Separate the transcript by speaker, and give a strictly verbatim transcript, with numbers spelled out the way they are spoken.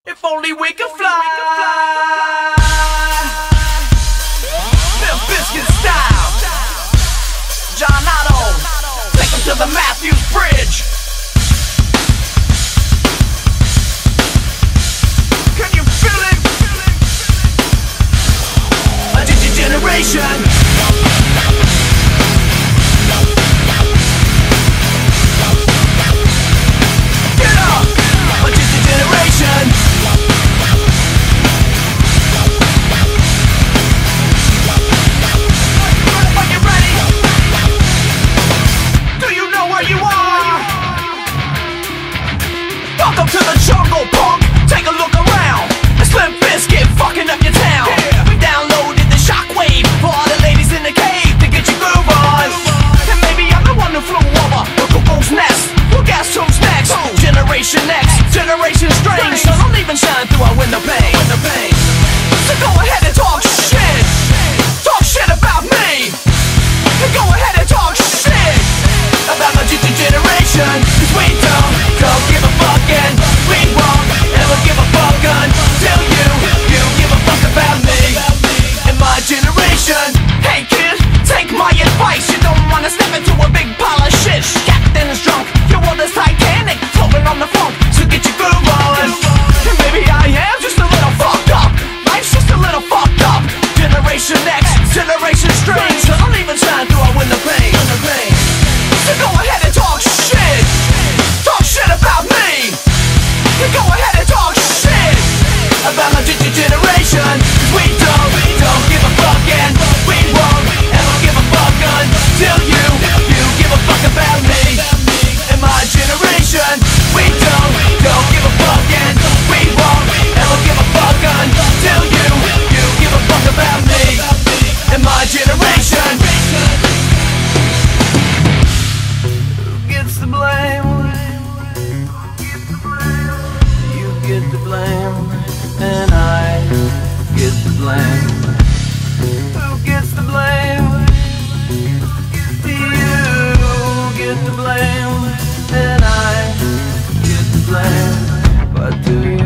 Speaker 1: If only we could fly, Limp Bizkit style. John Otto, take him to the Matthews Bridge. Can you feel it? A digi-generation. Get up! A digi-generation. Welcome to the jungle, punk. Take a look around. It's Limp Bizkit fucking up your town. Yeah. We downloaded the shockwave for all the ladies in the cave to get your groove on. And maybe I'm the one who flew over the cuckoo's nest. Well, guess who's next? Oh. Generation X, Generation Strange. So don't even shine through our window pane. So go ahead and talk shit. Talk shit about me. And go ahead and talk shit about my generation. Cause we don't, don't give a fuck and we won't ever give a fuck until you, you give a fuck about me and my generation. Hey kid, take my advice. You don't wanna step into a big pile of shit. Captain is drunk, your world is Titanic, floating on the funk, so get your groove on. And maybe I am just a little fucked up. Life's just a little fucked up. Generation X, Generation Strange. So don't even shine through our window pane. So go ahead and talk shit. Talk shit about me. You go ahead and talk shit about my generation. We don't, we don't give a fuck and we won't ever give a fuck until you, you give a fuck about me and my generation. We don't, don't give a fuck and we won't ever give a fuck until you, you give a fuck about me and my generation. The blame, you get the blame, and I get the blame. Who gets the blame? You get the blame, and I get the blame. But do you